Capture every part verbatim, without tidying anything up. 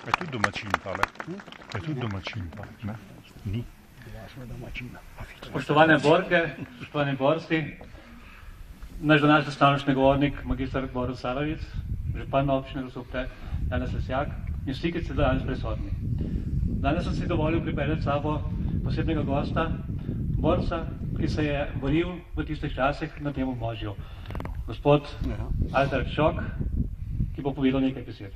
Je tudi domačin tale? Je tudi domačin tale? Ne? Ni? Spoštovane borke, spoštovani borci, naš današnji stanočni govornik, magistr Borut Sarovic, župan občine Grosuplje, Janez Lesjak in vsi, ki ste danes prisotni. Danes sem si dovolil pripeljati s sabo posebnega gosta, borca, ki se je boril v tistih časih na tem območju. Gospod Alter Šok, ki bo povedal nekaj besed.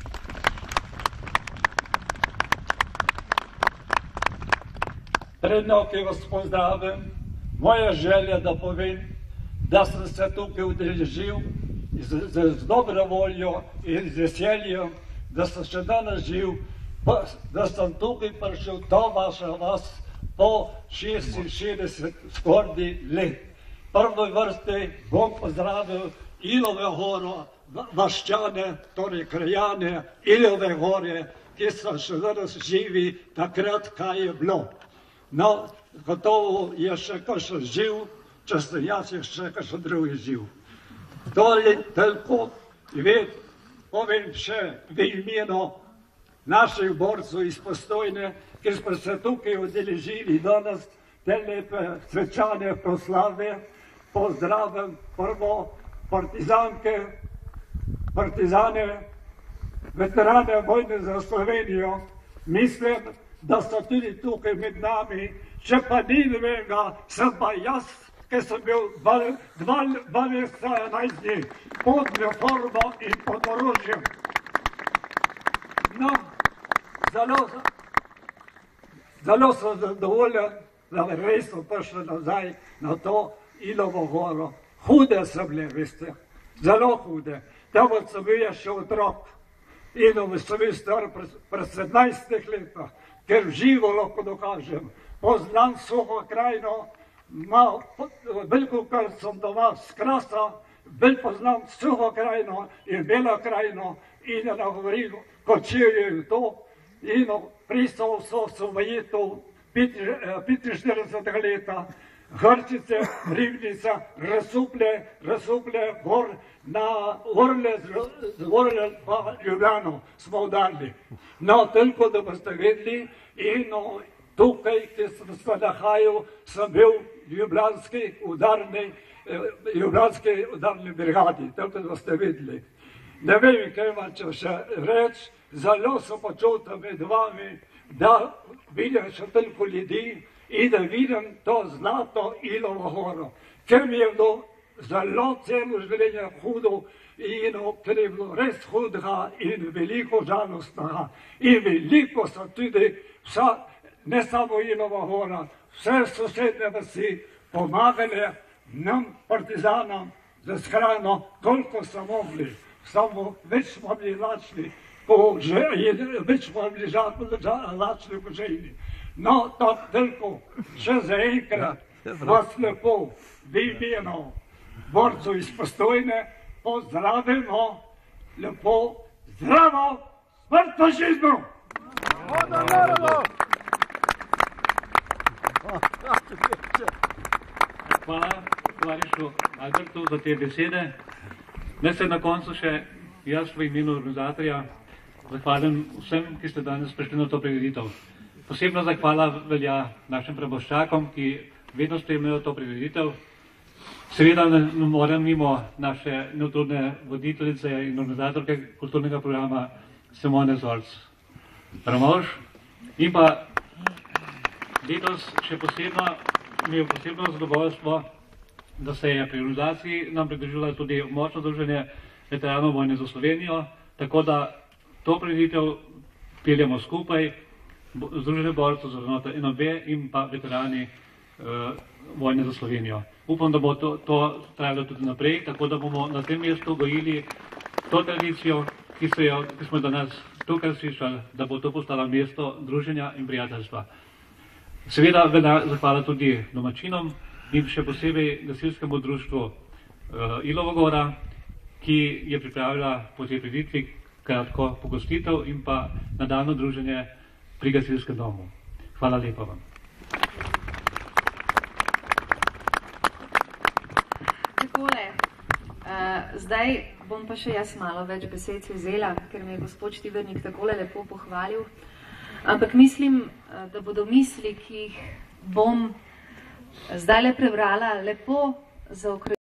Predno, ki vas pozdravim, moja želja, da povem, da sem se tukaj udeležil z, z, z dobro voljo in z veseljem, da sem še danes živ, pa, da sem tukaj prišel to vaša vas po šestinšestdeset skoraj let. Prvi vrsti bom pozdravil Ilove Goro, vaščane, torej krajane Ilove Gore, ki so še danes živi takrat, kaj je bilo. No, gotovo je še kakšen živ, če sem jaz je še kakšen drugi živ. Toliko povem še v imenu naših borcev iz Postojne, ki smo se tukaj udeležili danes te lepe svečane proslave. Pozdravim prvo partizanke, partizane, veterane vojne za Slovenijo. Mislim, da so tudi tukaj med nami, če pa ni nevega, sem pa jaz, ki sem bil dvanajst dni pod reformo in pod orožjem. No, zelo, zelo sem zadovoljen, da res sem prišel nazaj na to Ilovo Goro. Hude so bile, veste, zelo hude. Tam sem bil še otrok in sem bil star pred sedemnajstih letih. Ker živo lahko dokažem, poznam Suho krajino, veliko kar sem doma z Krasa, bolj poznam Suho krajino in Belo krajino in je nagovoril, kot je to, in pristal so svojeto petinštiridesetega leta, Hrčice, Ribnica, Grosuplje, Grosuplje, gor na Orle, z Orle pa Ljubljano smo udarili. No, toliko, da boste vedeli, in tukaj, ki sem se nahajal, sem bil v ljubljanski udarni, ljubljanski udarni brigadi, toliko, da boste vedeli. Ne vem, kaj vam če še reči, zelo sem počutil med vami, da vidim še toliko ljudi, in da vidim to zlato Ilovo Goro, ker mi je bilo zelo celo življenje hudo in ker je bilo res hudega in veliko žalostnega. In veliko so tudi vsa, ne samo Ilova Gora, vse sosednje vasi pomagale nam, partizanom, za hrano, koliko so mogli. Samo več smo bili lačni, več smo bili lačni po ženi. No, tako toliko, še za enkrat vas lepo v imenu borcev iz Postojne pozdravimo, lepo zdravo, smrt fašizmu! Hvala, tovarišu Albertu, za te besede. Naj se na koncu še jaz v imenu organizatorja zahvalim vsem, ki ste danes prišli na to prireditev. Posebna zahvala velja našim preboščakom, ki vedno spremljajo to prireditev. Seveda ne morem mimo naše neutrudne voditeljice in organizatorke kulturnega programa Simone Zorc Ramovš. In pa letos še posebno, mi je posebno zadovoljstvo, da se je pri organizaciji nam pridružilo tudi močno združenje veteranov vojne za Slovenijo, tako da to prireditev peljemo skupaj, Združenje borcev za vrednote N O B in pa veterani uh, vojne za Slovenijo. Upam, da bo to, to trajalo tudi naprej, tako da bomo na tem mestu gojili to tradicijo, ki, jo, ki smo danes tukaj slišali, da bo to postalo mesto druženja in prijateljstva. Seveda velja zahvala tudi domačinom in še posebej gasilskemu društvu uh, Ilova Gora, ki je pripravila po tej prireditvi kratko pogostitev in pa nadaljnje druženje pri gasilskem domu. Hvala lepa vam. Takole, zdaj bom pa še jaz malo več besed vzela, ker me je gospod Štibernik takole lepo pohvalil. Ampak mislim, da bodo misli, ki jih bom zdaj le prebrala, lepo zaokrožila.